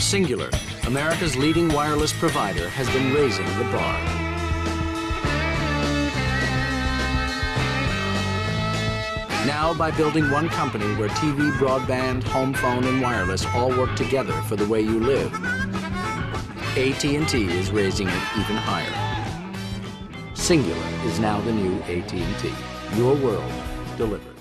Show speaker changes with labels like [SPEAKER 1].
[SPEAKER 1] Singular, America's leading wireless provider, has been raising the bar. Now, by building one company where TV, broadband, home phone, and wireless all work together for the way you live, AT&T is raising it even higher. Singular is now the new AT&T. Your world delivered.